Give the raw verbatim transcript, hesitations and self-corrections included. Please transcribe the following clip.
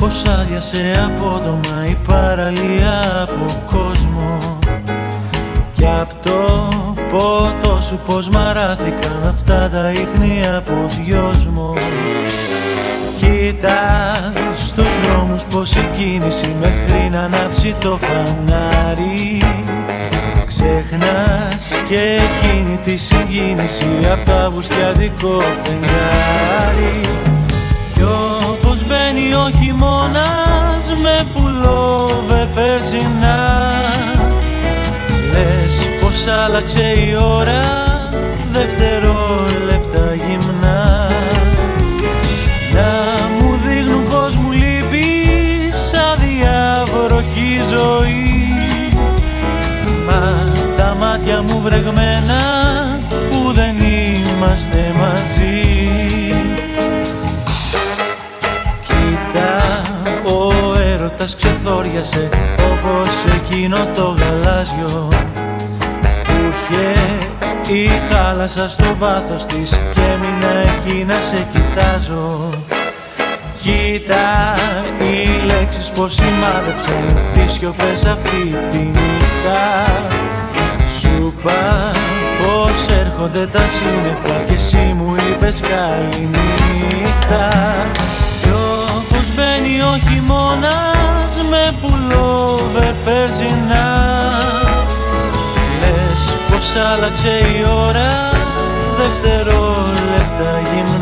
πως άδειασε απότομα η παραλία από κόσμο. Κι απ' το ποτό σου πως μαράθηκαν αυτά τα ίχνη από δυόσμο. Κοίτα στους δρόμους πως η κίνηση μέχρι να ανάψει το φανάρι. Ξεχνάς και εκείνη τη συγκίνηση απ' το αυγουστιάτικο φεγγάρι. Κι όπως μπαίνει ο χειμώνας με πουλόβερ περσινά, λες πως άλλαξε η ώρα δευτερόλεπτα γυμνά. Να μου δείχνουν πως μου λείπεις άδεια βροχή ζωή, μα τα μάτια μου βρεγμένα που δεν είμαστε μαζί. Κοίτα, ο έρωτας ξεθόριασε όπως εκείνο το γαλάζιο που είχε η θάλασσα στο βάθος της και έμεινα εκεί να σε κοιτάζω. Κοίτα, οι λέξεις πως σημάδεψαν τις σιωπές αυτή τη νύχτα. Σου είπα πως έρχονται τα σύννεφα και εσύ μου είπες καληνύχτα. Κι όπως μπαίνει ο χειμώνας με πουλόβερ περσινά, λες πως άλλαξε η ώρα δευτερόλεπτα γυμνά.